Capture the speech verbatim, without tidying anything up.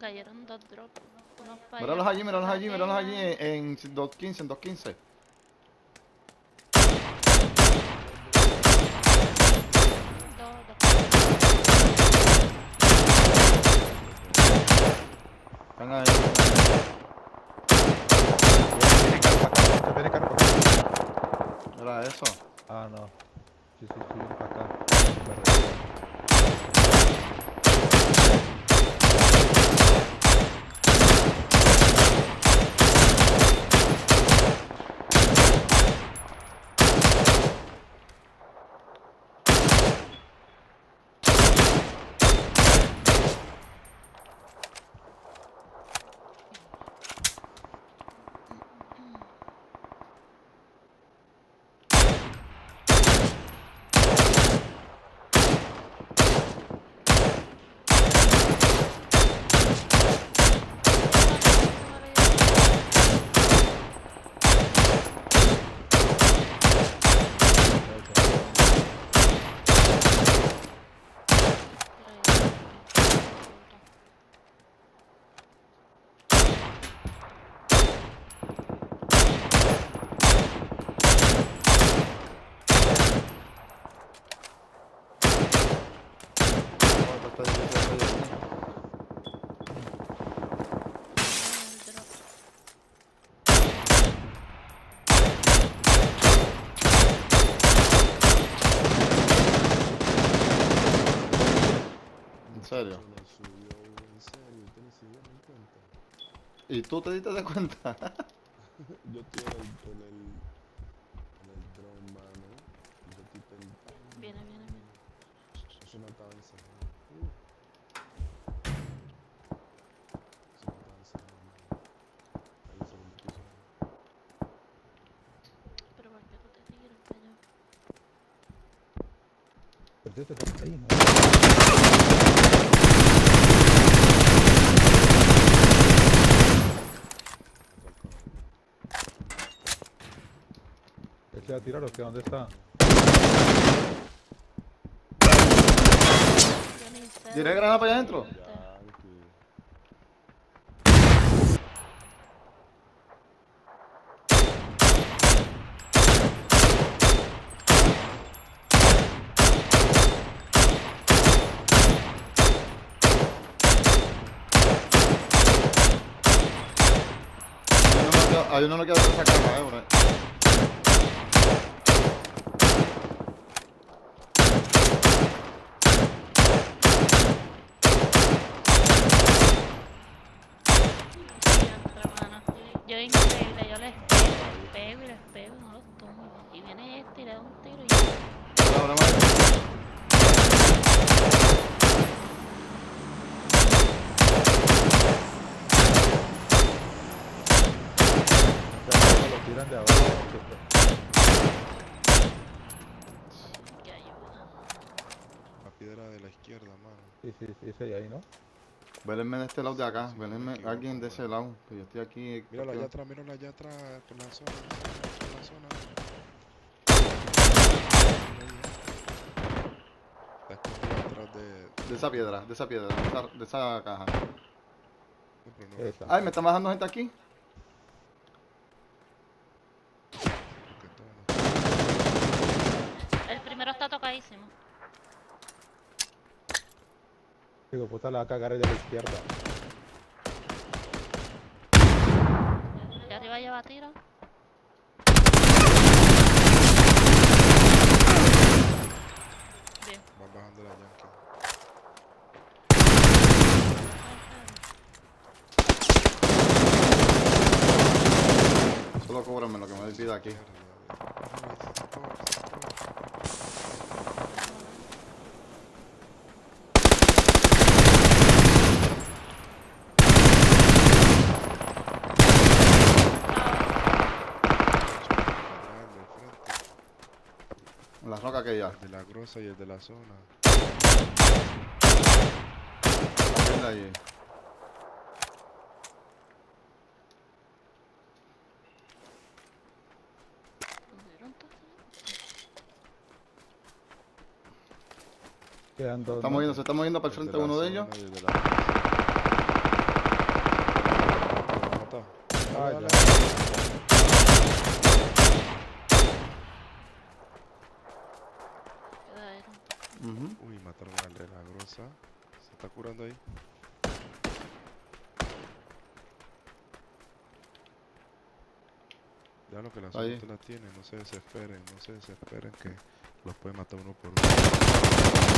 cayeron dos drops. Unos para Míralos allá, allí, míralos allí, para míralos allí allá. en, en dos quince, en dos quince. Dos, dos. Están ahí. Viene carpa acá, viene carpa acá. Mira eso. Ah, no. Sí, sí, sí, viene para acá. Verde. Oh, está difícil de salir. ¿En serio? Muchacho, lo subió, en serio, usted ni se dieron cuenta. ¿Y tú te diste de cuenta? Yo estoy en el, en el, en el drone, mano. Y yo estoy tentando. Viene, viene, viene. Eso no estaba encerrado. Uh. Eso no estaba encerrado, mano. Ahí en el segundo piso. Pero ¿por qué tú te tiras para allá? Pero este está ahí, ¿no? ¿Él se va a tirar o qué? ¿Dónde está? Yo ni sé. ¿Diré granada para allá adentro? Yankee. Hay uno que queda atrás de esa caja, eh, bro. Siempre, hermano. Yo increíble, yo les pego, les pego y les pego y no los tumbo. Y viene este y le da un tiro y ya. Ahora, ahora más. Ya, lo tiran de abajo. Que ayuda. La piedra de la izquierda, mano. Sí, sí, sí, ese de ahí, ¿no? Vélenme de este lado de acá. Sí, Vélenme aquí, alguien de aquí, ese lado. Que yo estoy aquí. Míralo aquí- allá atrás, míralo allá atrás, por la zona, por la zona. Está escondido atrás de... De esa piedra, de esa piedra, de esa, de esa caja. No, pero no, Esa. Ay, me está bajando gente aquí. porque todo no- El primero está tocadísimo. Digo, puta, la va a cagar el de la izquierda. De arriba lleva tiro. Bien. van bajando la Yankee. Solo cóbrame lo que me doy vida aquí. En la roca que ya. El de la grosa y el de la zona. Aquel de allí. Quedan dos. Está ¿no? moviendo, se está moviendo para el El de frente la uno de zona ellos. y el de la- Queda él. Ujú. Uy, mataron al de la grosa. Se está curando ahí. Ya lo que la zona Ahí. usted la tiene, no se desesperen, no se desesperen que los puede matar uno por uno.